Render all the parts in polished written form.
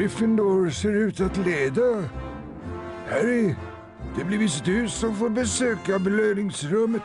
Gryffindor ser ut att leda. Harry, det blir visst du som får besöka belöningsrummet.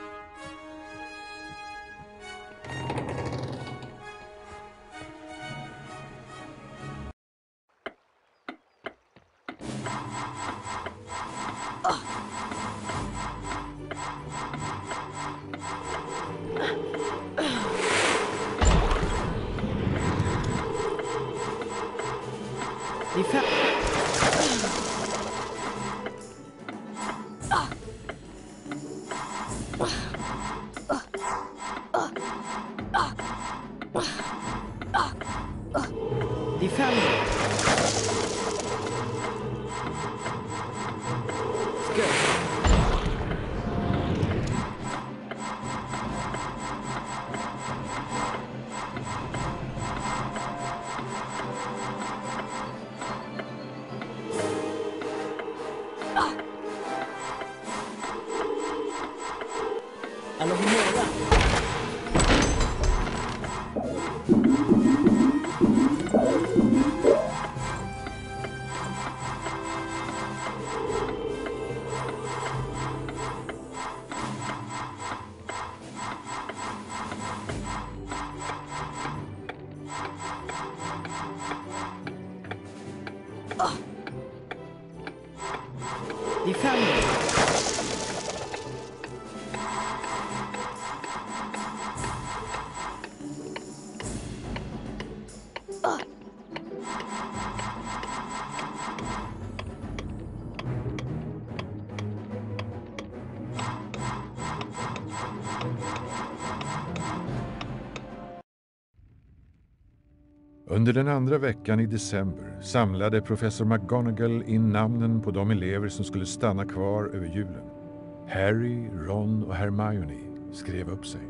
Under den andra veckan i december samlade professor McGonagall in namnen på de elever som skulle stanna kvar över julen. Harry, Ron och Hermione skrev upp sig.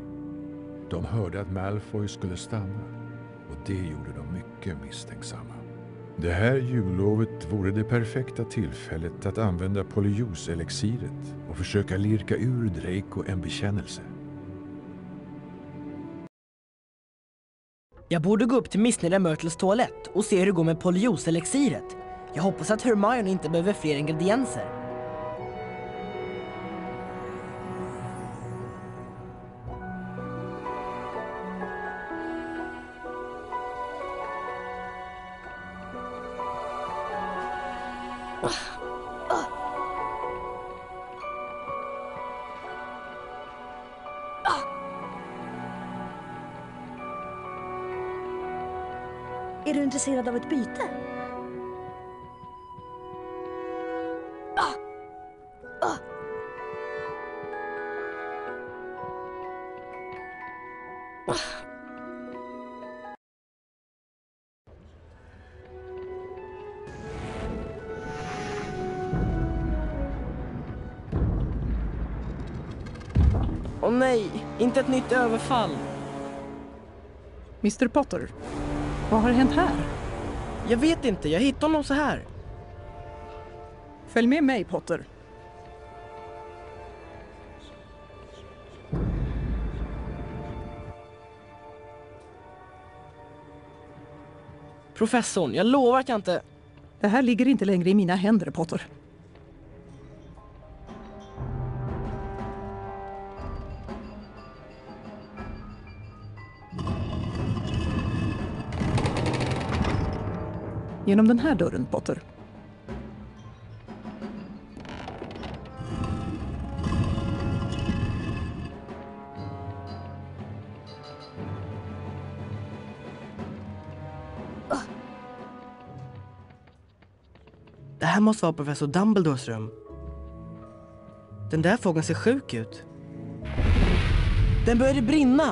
De hörde att Malfoy skulle stanna och det gjorde dem mycket misstänksamma. Det här jullovet vore det perfekta tillfället att använda Polyjuice-elixiret och försöka lirka ur Draco en bekännelse. Jag borde gå upp till Missnöjda Myrtles toalett och se hur det går med Polyjuice-elixiret. Jag hoppas att Hermione inte behöver fler ingredienser. Är du intresserad av ett byte? Åh nej, inte ett nytt överfall. Mr. Potter, vad har hänt här? Jag vet inte, jag hittade honom så här. Följ med mig, Potter. Professorn, jag lovar att jag inte... Det här ligger inte längre i mina händer, Potter. Genom den här dörren, Potter. Det här måste vara professor Dumbledores rum. Den där fågeln ser sjuk ut. Den började brinna!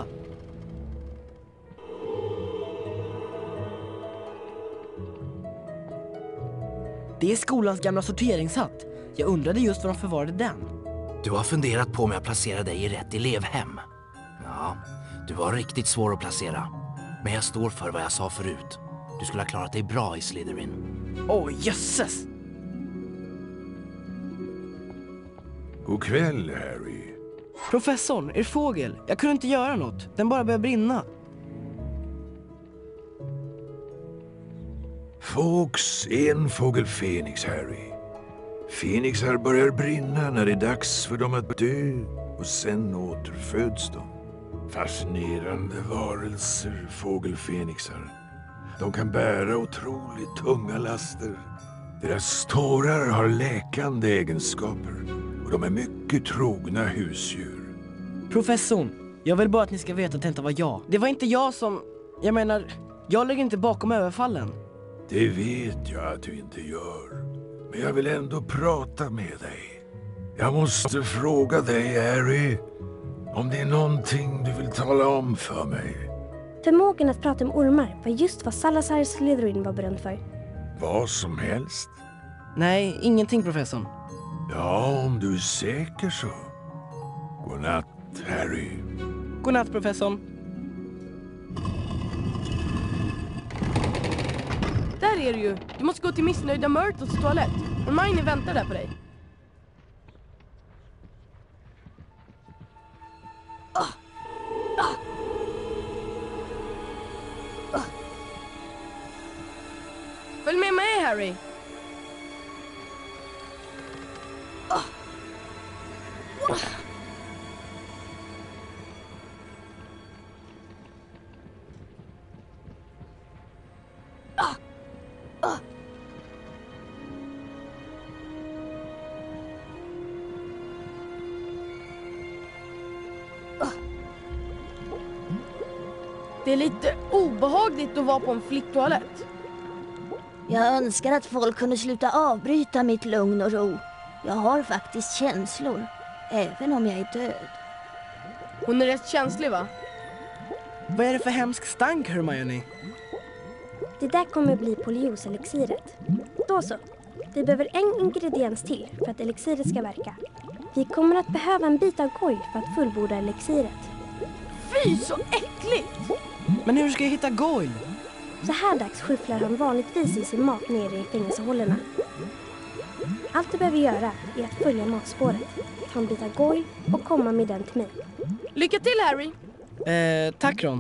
Det är skolans gamla sorteringshatt. Jag undrade just var de förvarade den. Du har funderat på om jag placerar dig i rätt elevhem. Ja, du var riktigt svår att placera. Men jag står för vad jag sa förut. Du skulle ha klarat dig bra i Slytherin. Åh, jösses! God kväll, Harry. Professorn, er fågel. Jag kunde inte göra något. Den bara började brinna. fåx, en fågel Fenix, Harry. Fenixar börjar brinna när det är dags för dem att dö och sen återföds de. Fascinerande varelser, fågelfenixar. De kan bära otroligt tunga laster. Deras tårar har läkande egenskaper och de är mycket trogna husdjur. Professorn, jag vill bara att ni ska veta att det inte var jag. Det var inte jag som... Jag menar, jag ligger inte bakom överfallen. Det vet jag att du inte gör. Men jag vill ändå prata med dig. Jag måste fråga dig, Harry, om det är någonting du vill tala om för mig. Förmågan att prata med ormar var just vad Salazar Slytherin var berömd för. Vad som helst. Nej, ingenting, professorn. Ja, om du är säker så. Godnatt, Harry. Godnatt, professorn. Där är du ju. Du måste gå till missnöjda Myrtles toalett. Hermione väntar där på dig. Följ med mig, Harry. Det är lite obehagligt att vara på en flicktoalett. Jag önskar att folk kunde sluta avbryta mitt lugn och ro. Jag har faktiskt känslor, även om jag är död. Hon är rätt känslig, va? Vad är det för hemsk stank, Hermione? Det där kommer bli Polios-elixiret. Då så. Vi behöver en ingrediens till för att elixiret ska verka. Vi kommer att behöva en bit av goj för att fullborda elixiret. Fy, så äckligt! Men hur ska jag hitta Goyle? Så här dags skyfflar han vanligtvis i sin mat ner i fängelsehålorna. Allt du behöver göra är att följa matspåret, ta en bit av goj och komma med den till mig. Lycka till, Harry! Tack, Ron.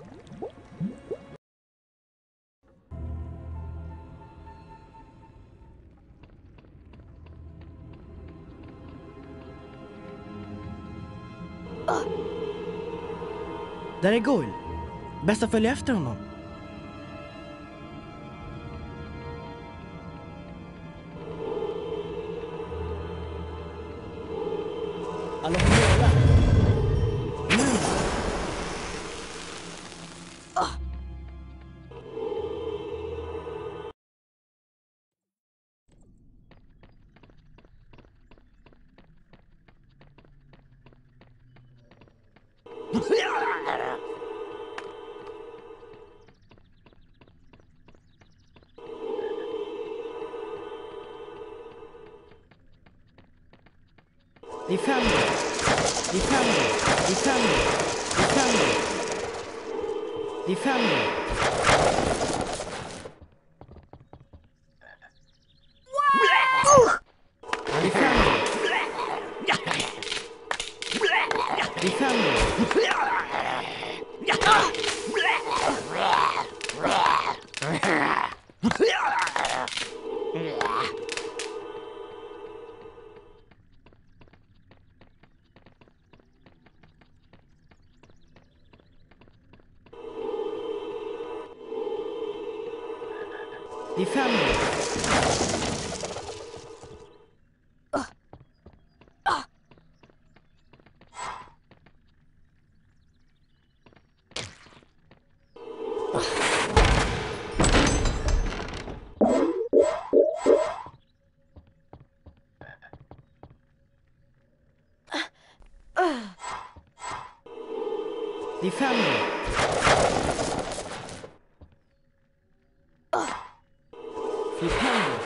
Där är Goyle. Bäst att följa efter honom. Alla får höra. Nu! Defender! Defender! Defender! Defender! Defender! Defender! Defender! Defender! Defender! Defender!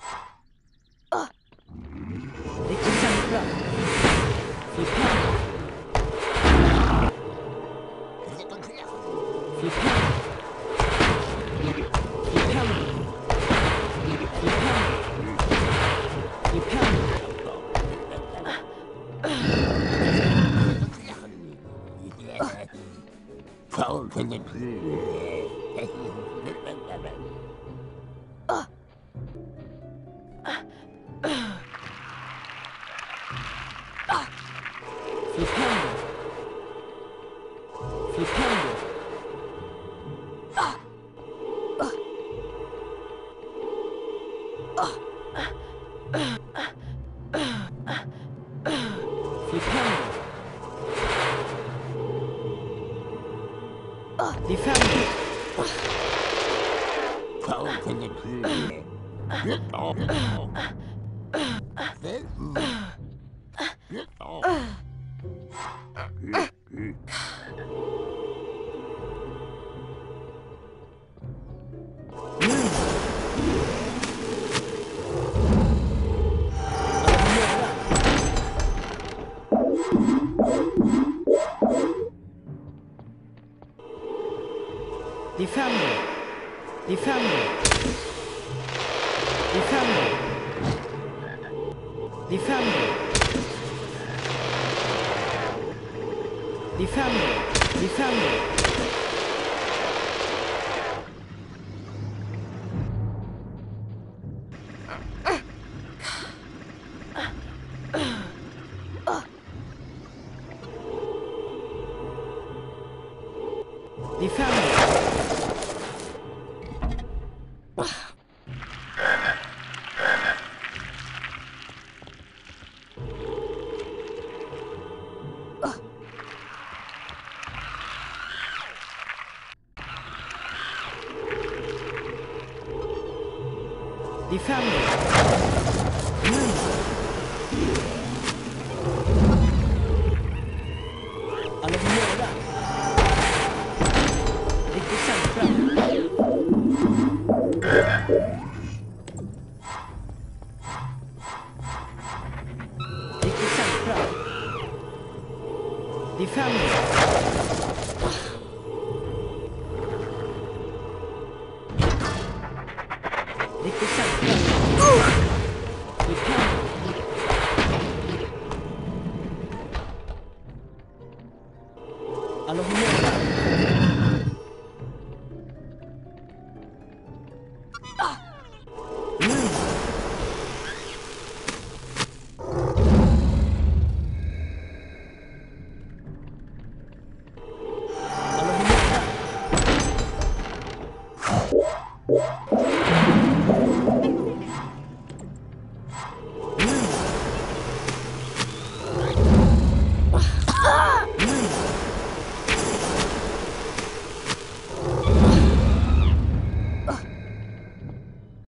Riktigt centra. Flipp hem. Flipp hem. Flipp hem. Flipp hem. Flipp hem. Flipp hem. Flipp hem. Flipp hem. Defender. Defender. Defender. Defender. Defender. Defender. Defender. Defender. Defender. Alla får göra. Riktigt centra. Riktigt centra. Defender. Riktigt centra.